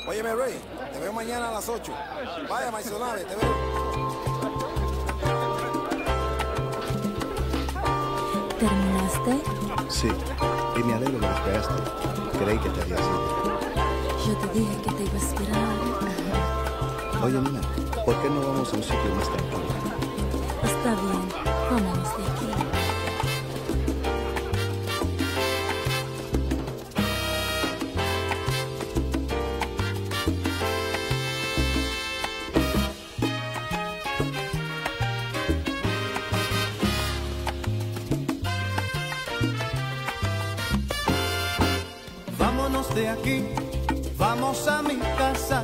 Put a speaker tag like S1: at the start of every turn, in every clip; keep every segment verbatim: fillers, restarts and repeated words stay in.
S1: Óyeme, Rey, te veo mañana a las ocho. Vaya, Maisonave, te veo.
S2: ¿Terminaste?
S3: Sí, y me alegro que me esperaste. Creí que te habías ido.
S2: Yo te dije que te iba a esperar.
S3: Oye, nena, ¿por qué no vamos a un sitio más tranquilo?
S2: Está bien, vámonos de aquí.
S4: Vámonos de aquí, vamos a mi casa.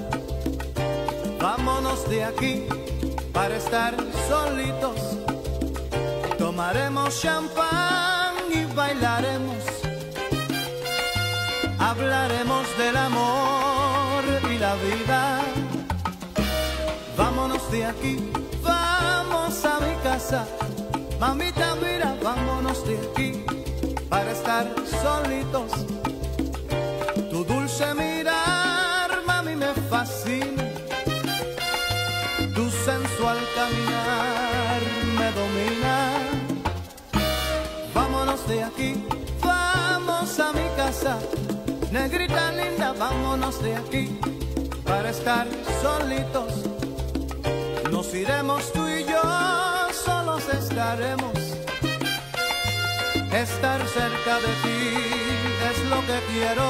S4: Vámonos de aquí para estar solitos. Tomaremos champán y bailaremos. Hablaremos del amor y la vida. Vámonos de aquí, vamos a mi casa. Mamita, mira, vámonos de aquí para estar solitos. Tu dulce mirar, mami, me fascina. Tu sensual caminar me domina. Vámonos de aquí, vamos a mi casa. Negrita linda, vámonos de aquí para estar solitos. Nos iremos tú y yo, solos estaremos. Estar cerca de ti es lo que quiero.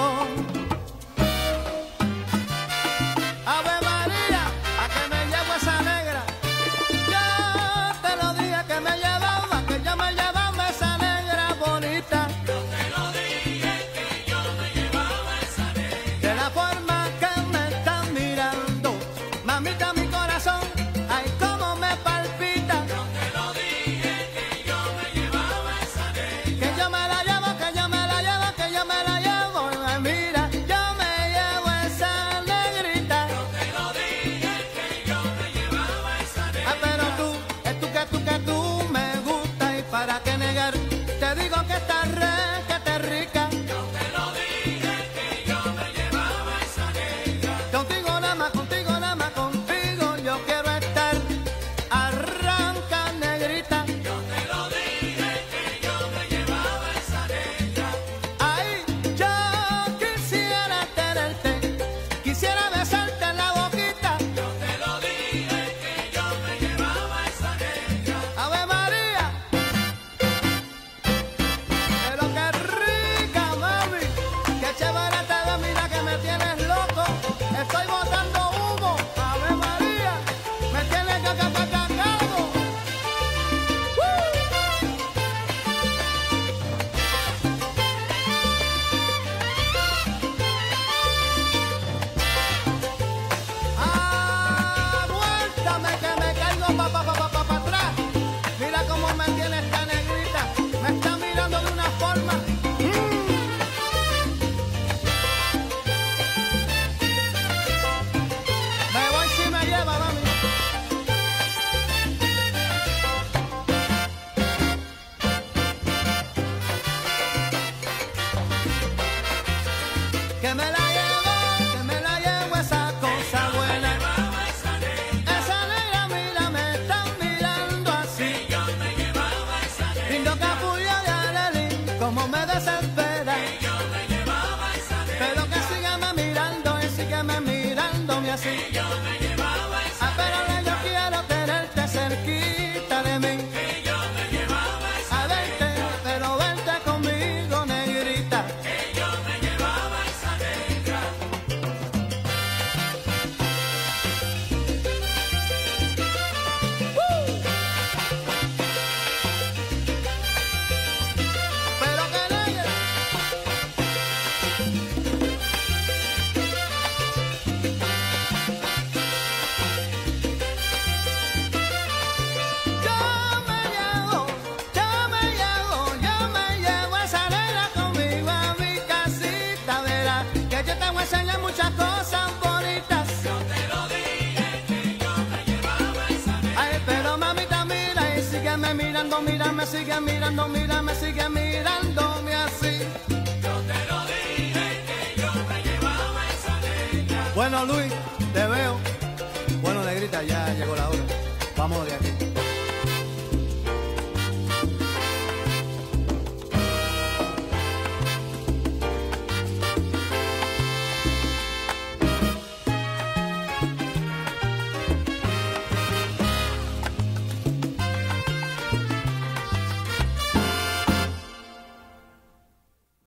S4: Ave María, a que me llevo esa negra. Yo te lo dije que me llevaba, que yo me llevaba esa negra bonita.
S5: Yo te lo dije que yo me llevaba esa negra.
S4: De la forma que me están mirando, mamita, mi corazón, ay, cómo me palpita.
S5: Yo te lo dije que yo me llevaba esa negra.
S4: Que yo me la llevo, que yo me la llevo, que yo me la llevo. Ay, mira, yo me llevo esa negrita.
S5: Yo te lo dije que yo me llevaba esa negra.
S4: Ah, pero tú, es tú que tú que tú me gusta y para qué negar, te digo que estás re, que estás rica.
S5: Yo te lo dije que yo me llevaba esa negra.
S4: Contigo nada más, contigo nada más, contigo yo quiero estar. Arranca, negrita.
S5: Yo te lo dije que yo me llevaba esa negra.
S4: Ay, yo quisiera tenerte, quisiera besarte en la boquita.
S5: Yo te lo dije que yo me llevaba esa negra.
S4: Ave María, pero qué rica, mami, qué chévere te ves, mira que me tienes loco, estoy botando humo. Ave María, me tienes cacacacacado. Ah, vuéltame que me caigo pa pa pa pa pa pa atrás. Mira cómo me tiene esta negrita, me está mirando de una forma. Me voy si me lleva, mami. Que me la llevo, que me la llevo esa cosa buena.
S5: Llevaba esa negra.
S4: Esa negra, mira, me están mirando así.
S5: Yo me llevaba esa negra.
S4: Lindo capullo de Arelín, como me desespera.
S5: Yo me llevaba esa negra.
S4: Pero que sígueme mirando y sígueme mirándome así.
S5: Yo me llevaba esa
S4: Ah, pero yo quiero tenerte cerquita de mí.
S5: que yo me llevaba esa
S4: A verte, pero vente conmigo, negrita.
S5: que yo me llevaba esa negra.
S4: Pero que negra. Yo me llevo, yo me llevo, yo me llevo esa negra conmigo a mi casita, verás que yo te voy a enseñar muchas cosas bonitas.
S5: Yo te lo dije que yo me llevaba esa negra.
S4: Ay, pero mamita, mira y sígueme mirando, mírame, sigue mirando, mírame, sigue mirándome así.
S5: Yo te lo dije que yo me llevaba esa negra.
S4: Bueno, Luis, te veo. Bueno, negrita, ya llegó la hora. Vámonos de aquí.